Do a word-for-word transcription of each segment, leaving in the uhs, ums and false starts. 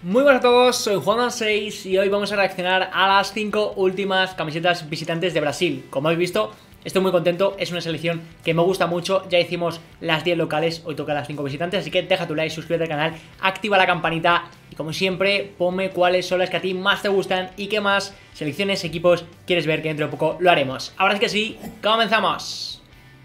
Muy buenas a todos, soy Juan seis y hoy vamos a reaccionar a las cinco últimas camisetas visitantes de Brasil. Como habéis visto, estoy muy contento, es una selección que me gusta mucho. Ya hicimos las diez locales, hoy toca las cinco visitantes, así que deja tu like, suscríbete al canal, activa la campanita y como siempre, ponme cuáles son las que a ti más te gustan y qué más selecciones, equipos quieres ver, que dentro de poco lo haremos. Ahora sí que sí, comenzamos.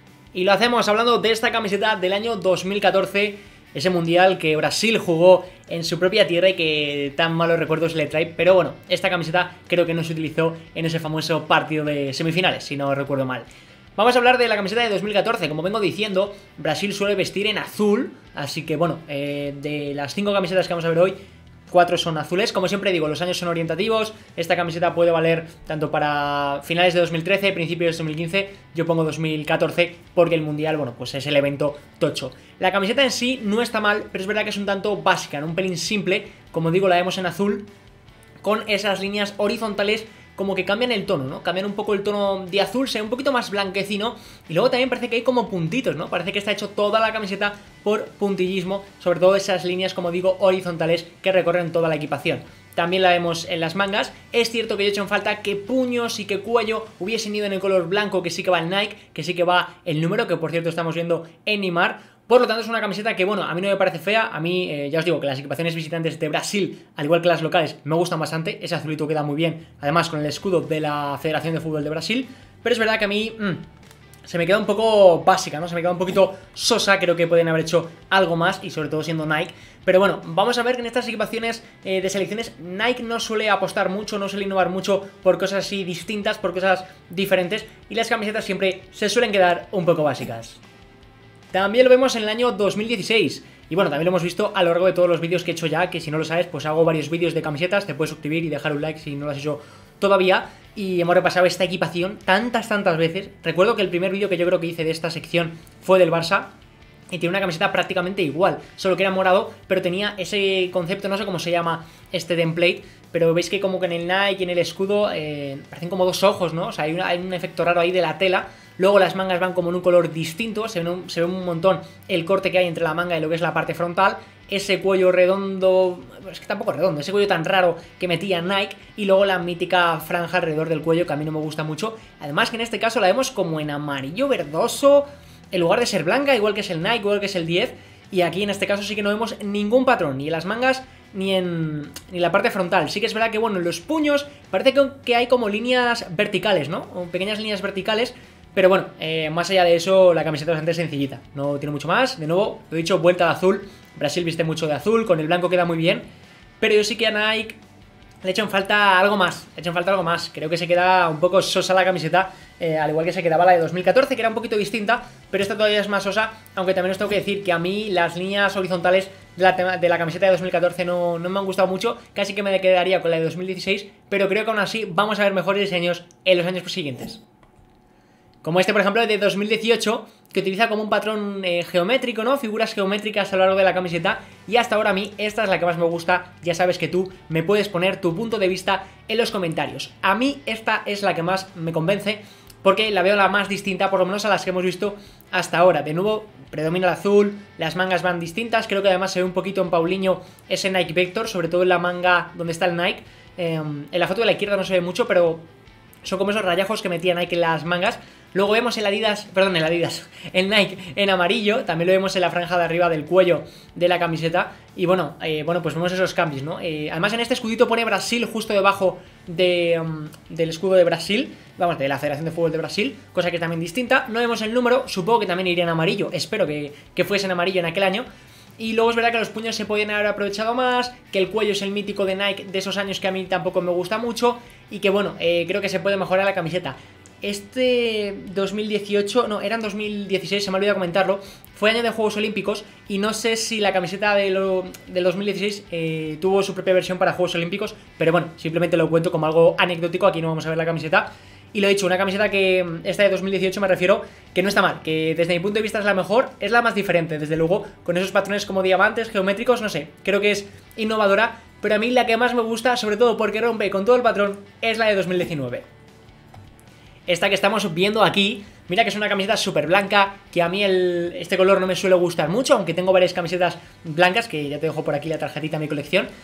Y lo hacemos hablando de esta camiseta del año dos mil catorce, ese mundial que Brasil jugó en su propia tierra y que tan malos recuerdos le trae. Pero bueno, esta camiseta creo que no se utilizó en ese famoso partido de semifinales, si no recuerdo mal. Vamos a hablar de la camiseta de dos mil catorce. Como vengo diciendo, Brasil suele vestir en azul, así que bueno, eh, de las cinco camisetas que vamos a ver hoy, cuatro son azules. Como siempre digo, los años son orientativos. Esta camiseta puede valer tanto para finales de dos mil trece, principios de dos mil quince. Yo pongo dos mil catorce porque el mundial, bueno, pues es el evento tocho. La camiseta en sí no está mal, pero es verdad que es un tanto básica, ¿no? Un pelín simple. Como digo, la vemos en azul con esas líneas horizontales como que cambian el tono, ¿no? Cambian un poco el tono de azul, se ve un poquito más blanquecino. Y luego también parece que hay como puntitos, ¿no? Parece que está hecho toda la camiseta por puntillismo, sobre todo esas líneas, como digo, horizontales que recorren toda la equipación. También la vemos en las mangas. Es cierto que yo he hecho en falta que puños y que cuello hubiesen ido en el color blanco, que sí que va el Nike, que sí que va el número, que por cierto estamos viendo en Neymar. Por lo tanto es una camiseta que, bueno, a mí no me parece fea. A mí, eh, ya os digo que las equipaciones visitantes de Brasil, al igual que las locales, me gustan bastante. Ese azulito queda muy bien, además con el escudo de la Federación de Fútbol de Brasil. Pero es verdad que a mí mmm, se me queda un poco básica, ¿no? Se me queda un poquito sosa. Creo que pueden haber hecho algo más, y sobre todo siendo Nike. Pero bueno, vamos a ver que en estas equipaciones eh, de selecciones Nike no suele apostar mucho, no suele innovar mucho por cosas así distintas, por cosas diferentes, y las camisetas siempre se suelen quedar un poco básicas. También lo vemos en el año dos mil dieciséis. Y bueno, también lo hemos visto a lo largo de todos los vídeos que he hecho ya, que si no lo sabes, pues hago varios vídeos de camisetas. Te puedes suscribir y dejar un like si no lo has hecho todavía. Y hemos repasado esta equipación tantas, tantas veces. Recuerdo que el primer vídeo que yo creo que hice de esta sección fue del Barça, y tiene una camiseta prácticamente igual, solo que era morado, pero tenía ese concepto, no sé cómo se llama este template, pero veis que como que en el Nike y en el escudo eh, parecen como dos ojos, ¿no? O sea, hay, una, hay un efecto raro ahí de la tela. Luego las mangas van como en un color distinto, se ve un, se ve un montón el corte que hay entre la manga y lo que es la parte frontal. Ese cuello redondo, es que tampoco redondo, ese cuello tan raro que metía Nike. Y luego la mítica franja alrededor del cuello, que a mí no me gusta mucho. Además que en este caso la vemos como en amarillo verdoso, en lugar de ser blanca, igual que es el Nike, igual que es el diez. Y aquí en este caso sí que no vemos ningún patrón, ni en las mangas ni en, ni en la parte frontal. Sí que es verdad que, bueno, en los puños parece que, que hay como líneas verticales, ¿no? O pequeñas líneas verticales. Pero bueno, eh, más allá de eso, la camiseta es bastante sencillita, no tiene mucho más. De nuevo, lo he dicho, vuelta de azul. Brasil viste mucho de azul, con el blanco queda muy bien. Pero yo sí que a Nike le he hecho en falta algo más, le he hecho en falta algo más. Creo que se queda un poco sosa la camiseta, eh, al igual que se quedaba la de dos mil catorce, que era un poquito distinta, pero esta todavía es más sosa. Aunque también os tengo que decir que a mí las líneas horizontales de la, de la camiseta de dos mil catorce no, no me han gustado mucho. Casi que me quedaría con la de dos mil dieciséis, pero creo que aún así vamos a ver mejores diseños en los años siguientes. Como este, por ejemplo, de dos mil dieciocho, que utiliza como un patrón eh, geométrico, ¿no? Figuras geométricas a lo largo de la camiseta. Y hasta ahora a mí esta es la que más me gusta. Ya sabes que tú me puedes poner tu punto de vista en los comentarios. A mí esta es la que más me convence, porque la veo la más distinta, por lo menos a las que hemos visto hasta ahora. De nuevo, predomina el azul, las mangas van distintas. Creo que además se ve un poquito en Paulinho ese Nike Vector, sobre todo en la manga donde está el Nike. Eh, en la foto de la izquierda no se ve mucho, pero son como esos rayajos que metía Nike en las mangas. Luego vemos el Adidas, perdón, el Adidas, el Nike en amarillo. También lo vemos en la franja de arriba del cuello de la camiseta. Y bueno, eh, bueno pues vemos esos cambios, ¿no? Eh, además en este escudito pone Brasil justo debajo de, um, del escudo de Brasil. Vamos, de la Federación de Fútbol de Brasil, cosa que es también distinta. No vemos el número, supongo que también iría en amarillo. Espero que, que fuese en amarillo en aquel año. Y luego es verdad que los puños se podían haber aprovechado más, que el cuello es el mítico de Nike de esos años que a mí tampoco me gusta mucho. Y que bueno, eh, creo que se puede mejorar la camiseta. Este dos mil dieciocho, no, eran dos mil dieciséis, se me ha olvidado comentarlo, fue año de Juegos Olímpicos y no sé si la camiseta de lo, del dos mil dieciséis eh, tuvo su propia versión para Juegos Olímpicos, pero bueno, simplemente lo cuento como algo anecdótico, aquí no vamos a ver la camiseta. Y lo he dicho, una camiseta que, esta de dos mil dieciocho me refiero, que no está mal, que desde mi punto de vista es la mejor, es la más diferente, desde luego, con esos patrones como diamantes, geométricos, no sé, creo que es innovadora, pero a mí la que más me gusta, sobre todo porque rompe con todo el patrón, es la de dos mil diecinueve. Esta que estamos viendo aquí, mira que es una camiseta súper blanca, que a mí el, este color no me suele gustar mucho, aunque tengo varias camisetas blancas, que ya te dejo por aquí la tarjetita de mi colección.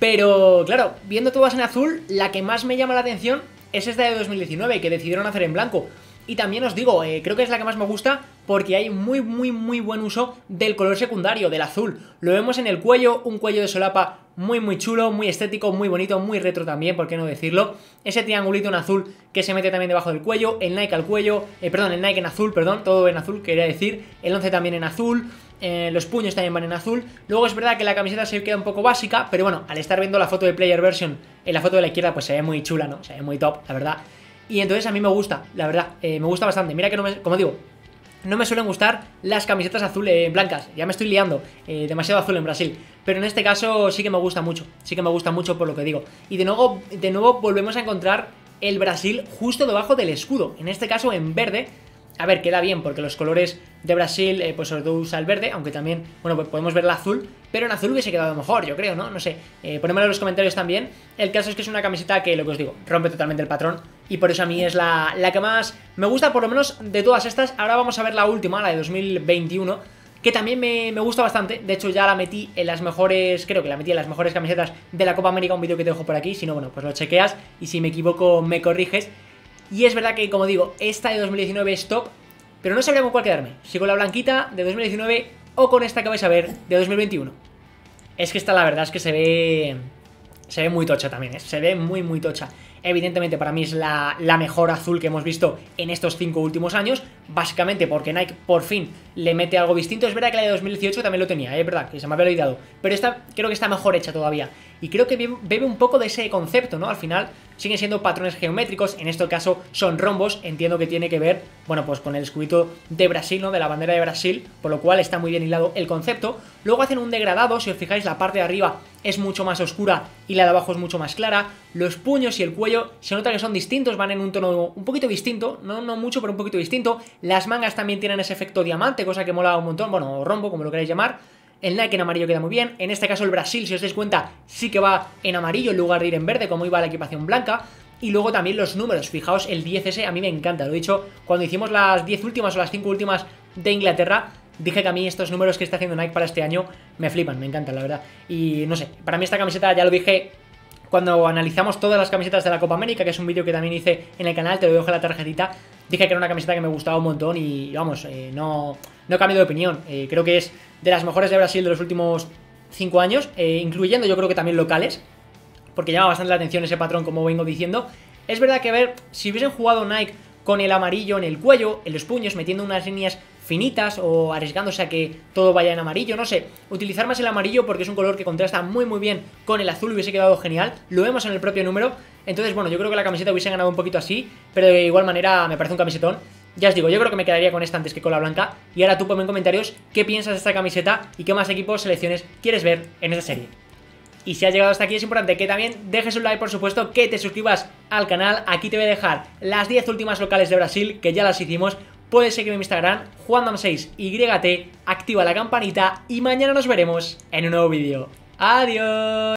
Pero claro, viendo todas en azul, la que más me llama la atención es esta de dos mil diecinueve, que decidieron hacer en blanco. Y también os digo, eh, creo que es la que más me gusta porque hay muy muy muy buen uso del color secundario, del azul. Lo vemos en el cuello, un cuello de solapa muy muy chulo, muy estético, muy bonito, muy retro también, por qué no decirlo. Ese triangulito en azul que se mete también debajo del cuello, el Nike al cuello, eh, perdón, el Nike en azul, perdón, todo en azul quería decir, el once también en azul. Eh, los puños también van en azul. Luego es verdad que la camiseta se queda un poco básica, pero bueno, al estar viendo la foto de Player Version en la foto de la izquierda, pues se ve muy chula, ¿no? Se ve muy top, la verdad. Y entonces a mí me gusta, la verdad, eh, me gusta bastante. Mira que no me, como digo, no me suelen gustar las camisetas azules blancas. Ya me estoy liando, eh, demasiado azul en Brasil. Pero en este caso sí que me gusta mucho, sí que me gusta mucho por lo que digo. Y de nuevo, de nuevo volvemos a encontrar el Brasil justo debajo del escudo. En este caso en verde. A ver, queda bien porque los colores de Brasil, eh, pues sobre todo usa el verde, aunque también, bueno, pues podemos ver el azul, pero en azul hubiese quedado mejor, yo creo, ¿no? No sé, eh, ponémoslo en los comentarios también. El caso es que es una camiseta que, lo que os digo, rompe totalmente el patrón y por eso a mí es la, la que más me gusta, por lo menos de todas estas. Ahora vamos a ver la última, la de dos mil veintiuno, que también me, me gusta bastante. De hecho ya la metí en las mejores, creo que la metí en las mejores camisetas de la Copa América, un vídeo que te dejo por aquí, si no, bueno, pues lo chequeas y si me equivoco me corriges. Y es verdad que, como digo, esta de dos mil diecinueve es top, pero no sabría con cuál quedarme, si con la blanquita de dos mil diecinueve o con esta que vais a ver de dos mil veintiuno. Es que esta la verdad es que se ve... Se ve muy tocha también, ¿eh? Se ve muy muy tocha. Evidentemente para mí es la, la mejor azul que hemos visto en estos cinco últimos años. Básicamente porque Nike por fin le mete algo distinto. Es verdad que la de dos mil dieciocho también lo tenía, ¿eh? Es verdad, que se me había olvidado. Pero esta creo que está mejor hecha todavía. Y creo que bebe un poco de ese concepto, ¿no? Al final siguen siendo patrones geométricos, en este caso son rombos. Entiendo que tiene que ver, bueno, pues con el escudito de Brasil, ¿no? De la bandera de Brasil, por lo cual está muy bien hilado el concepto. Luego hacen un degradado, si os fijáis la parte de arriba es mucho más oscura y la de abajo es mucho más clara. Los puños y el cuello se nota que son distintos, van en un tono un poquito distinto, no, no mucho, pero un poquito distinto. Las mangas también tienen ese efecto diamante, cosa que mola un montón, bueno, o rombo, como lo queráis llamar. El Nike en amarillo queda muy bien. En este caso el Brasil, si os dais cuenta, sí que va en amarillo en lugar de ir en verde, como iba la equipación blanca. Y luego también los números, fijaos, el diez ese a mí me encanta. Lo he dicho cuando hicimos las diez últimas o las cinco últimas de Inglaterra. Dije que a mí estos números que está haciendo Nike para este año me flipan, me encantan, la verdad. Y no sé, para mí esta camiseta, ya lo dije cuando analizamos todas las camisetas de la Copa América, que es un vídeo que también hice en el canal, te lo dejo en la tarjetita. Dije que era una camiseta que me gustaba un montón y vamos, eh, no, no he cambiado de opinión. Eh, creo que es de las mejores de Brasil de los últimos cinco años, eh, incluyendo yo creo que también locales, porque llama bastante la atención ese patrón, como vengo diciendo. Es verdad que, a ver, si hubiesen jugado Nike con el amarillo en el cuello, en los puños, metiendo unas líneas finitas o arriesgándose a que todo vaya en amarillo, no sé, utilizar más el amarillo porque es un color que contrasta muy muy bien con el azul, hubiese quedado genial, lo vemos en el propio número. Entonces bueno, yo creo que la camiseta hubiese ganado un poquito así, pero de igual manera me parece un camisetón. Ya os digo, yo creo que me quedaría con esta antes que con la blanca. Y ahora tú ponme en comentarios qué piensas de esta camiseta y qué más equipos, selecciones quieres ver en esta serie. Y si has llegado hasta aquí es importante que también dejes un like, por supuesto, que te suscribas al canal. Aquí te voy a dejar las diez últimas locales de Brasil, que ya las hicimos. Puedes seguirme en mi Instagram, juandam seis Y T, activa la campanita y mañana nos veremos en un nuevo vídeo. ¡Adiós!